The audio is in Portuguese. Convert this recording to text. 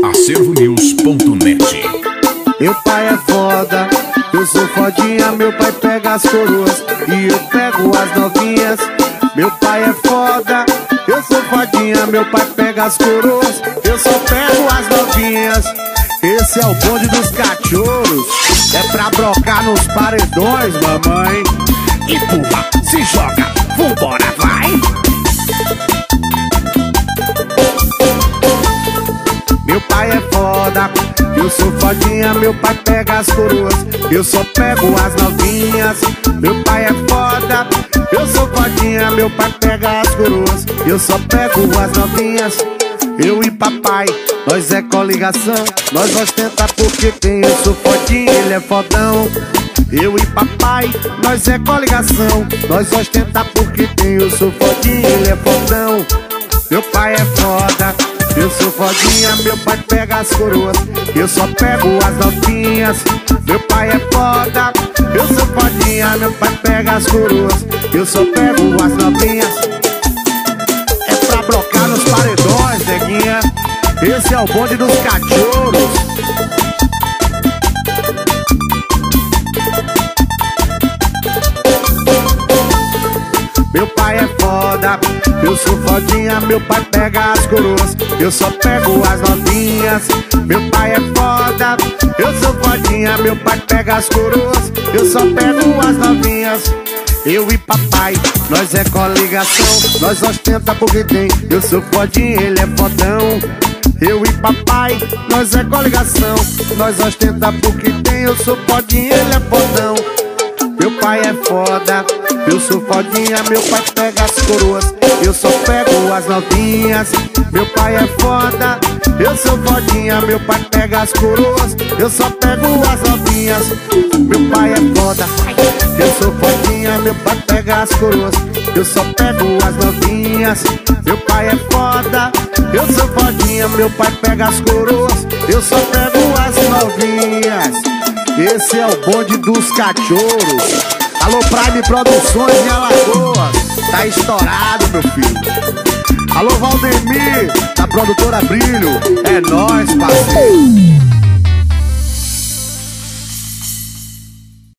acervonews.net. Meu pai é foda, eu sou fodinha. Meu pai pega as coroas e eu pego as novinhas. Meu pai é foda, eu sou fodinha. Meu pai pega as coroas, eu só pego as novinhas. Esse é o bonde dos cachorros, é pra brocar nos paredões, mamãe. Empurra, se joga, vambora, vai! Meu pai é foda, eu sou fodinha. Meu pai pega as coroas, eu só pego as novinhas. Meu pai é foda, eu sou fodinha. Meu pai pega as coroas, eu só pego as novinhas. Eu e papai, nós é coligação. Nós ostenta porque tem, eu sou fodinha, ele é fodão. Eu e papai, nós é coligação. Nós ostenta porque tem, eu sou fodinha, ele é fodão. Meu pai é foda, eu sou fodinha. Meu pai pega as coroas, eu só pego as novinhas. Meu pai é foda, eu sou fodinha. Meu pai pega as coroas, eu só pego as novinhas. É pra brocar nos paredões, neguinha. Esse é o bonde dos cachorros. Meu pai é foda, eu sou fodinha. Meu pai pega as coroas, eu só pego as novinhas. Meu pai é foda, eu sou fodinha. Meu pai pega as coroas, eu só pego as novinhas. Eu e papai, nós é coligação. Nós ostenta porque tem, eu sou fodinha, ele é fodão. Eu e papai, nós é coligação. Nós ostenta porque tem, eu sou fodinha, ele é fodão. Meu pai é foda, eu sou fodinha. Meu pai pega as coroas, eu só pego as novinhas. Meu pai é foda, eu sou fodinha. Meu pai pega as coroas, eu só pego as novinhas. Meu pai é foda, eu sou fodinha. Meu pai pega as coroas, eu só pego as novinhas. Meu pai é foda, eu sou fodinha. Meu pai pega as coroas, eu só pego as novinhas. Esse é o bonde dos cachorros. Alô, Prime Produções em Alagoas, tá estourado, meu filho. Alô, Valdemir, da produtora Brilho, é nóis, parceiro.